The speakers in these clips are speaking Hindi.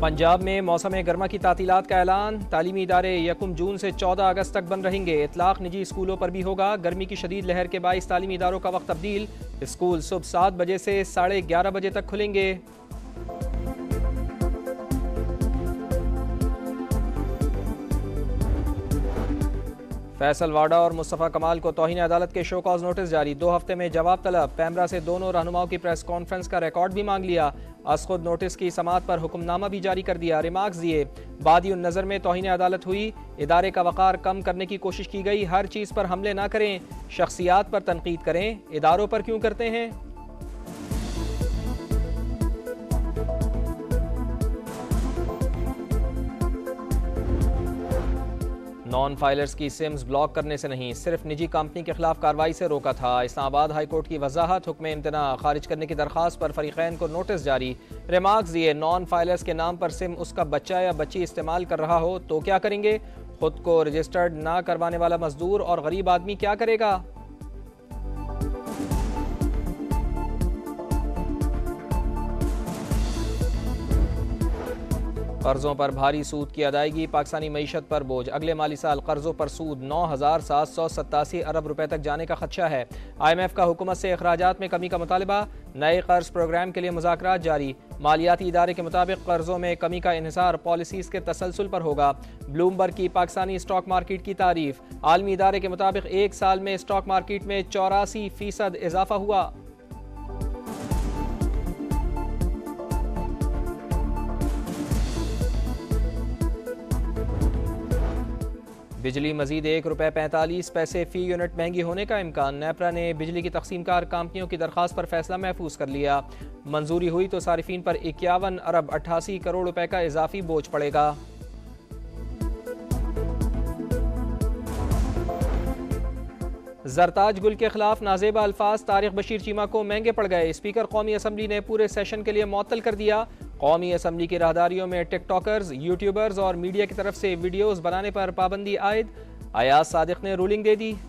पंजाब में मौसम गर्मा की तातीलात का ऐलान। तालीमी इदारे 1 जून से 14 अगस्त तक बंद रहेंगे। इतलाक निजी स्कूलों पर भी होगा। गर्मी की शदीद लहर के बाइस तालीमी इदारों का वक्त तब्दील। स्कूल सुबह 7 बजे से 11:30 बजे तक खुलेंगे। फैसल वाडा और मुस्तफ़ा कमाल को तौहीन अदालत के शो कॉज नोटिस जारी। 2 हफ्ते में जवाब तलब। पैमरा से दोनों रहनुमाओं की प्रेस कॉन्फ्रेंस का रिकॉर्ड भी मांग लिया। खुद नोटिस की समाअत पर हुक्मनामा भी जारी कर दिया। रिमार्क्स दिए। बादी उन नज़र में तौहीन अदालत हुई। इदारे का वक़ार कम करने की कोशिश की गई। हर चीज़ पर हमले ना करें, शख्सियात पर तनकीद करें, इदारों पर क्यों करते हैं। नॉन फाइलर्स की सिम्स ब्लॉक करने से नहीं, सिर्फ निजी कंपनी के खिलाफ कार्रवाई से रोका था। इस्लामाबाद हाई कोर्ट की वजाहत। हुक्म इम्तना खारिज करने की दरख्वास्त पर फरीकैन को नोटिस जारी। रिमार्क्स दिए। नॉन फाइलर्स के नाम पर सिम उसका बच्चा या बच्ची इस्तेमाल कर रहा हो तो क्या करेंगे। खुद को रजिस्टर्ड ना करवाने वाला मजदूर और गरीब आदमी क्या करेगा। कर्जों पर भारी सूद की अदायगी पाकिस्तानी मईशत पर बोझ। अगले माली साल कर्जों पर सूद 9,787 अरब रुपए तक जाने का खदशा है। IMF का हुकूमत से अखराजात में कमी का मुतालबा। नए कर्ज प्रोग्राम के लिए मुज़ाकरात जारी। मालियाती इदारे के मुताबिक कर्जों में कमी का इन्हिसार पॉलिसीज़ के तसलसल पर होगा। ब्लूमबर्ग की पाकिस्तानी स्टॉक मार्केट की तारीफ। आलमी इदारे के मुताबिक 1 साल में स्टॉक मार्केट में 84% इजाफा हुआ। बिजली मजीद ₹1.45 फी यूनिट महंगी होने का इम्कान। नेपरा ने बिजली की तकसीमकार कंपनियों की दरख्वास्त पर फैसला महफूज कर लिया। मंजूरी हुई तो सारिफीन पर 51 अरब 88 करोड़ रुपए का इजाफी बोझ पड़ेगा। जरताज गुल के खिलाफ नाजेबा अल्फाज तारिक बशीर चीमा को महंगे पड़ गए। स्पीकर कौमी असम्बली ने पूरे सेशन के लिए मुअत्तल कर दिया। कौमी असम्बली की राहदारियों में टिकटॉकर्स, यूट्यूबर्स और मीडिया की तरफ से वीडियोस बनाने पर पाबंदी आयद। अयाज सादिक ने रूलिंग दे दी।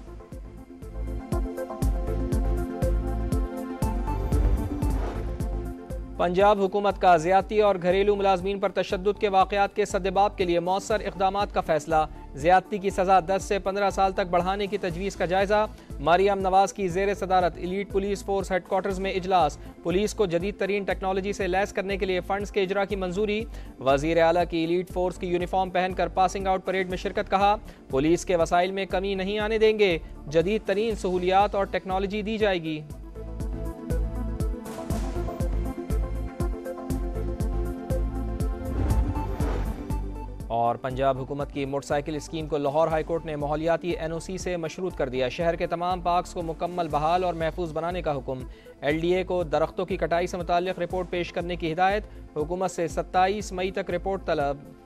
पंजाब हुकूमत का ज़्यादती और घरेलू मुलाजमीन पर तशद्दुद के वाक़यात के सद्देबाब के लिए मौसर इक़दामात का फैसला। ज़्यादती की सज़ा 10 से 15 साल तक बढ़ाने की तजवीज़ का जायज़ा। मरियम नवाज की ज़ेर सदारत एलीट पुलिस फोर्स हेडक्वार्टर्स में इजलास। पुलिस को जदीद तरीन टेक्नोलॉजी से लैस करने के लिए फंड्स के इजरा की मंजूरी। वज़ीर आला की एलीट फोर्स की यूनिफॉर्म पहनकर पासिंग आउट परेड में शिरकत। कहा पुलिस के वसाइल में कमी नहीं आने देंगे, जदीद तरीन सहूलियात और टेक्नोलॉजी दी जाएगी। और पंजाब हुकूमत की मोटरसाइकिल स्कीम को लाहौर हाई कोर्ट ने माहौलियाती NOC से मशरूत कर दिया। शहर के तमाम पार्क्स को मुकम्मल बहाल और महफूज बनाने का हुक्म। LDA को दरख्तों की कटाई से मुताल्लिक रिपोर्ट पेश करने की हिदायत। हुकूमत से 27 मई तक रिपोर्ट तलब।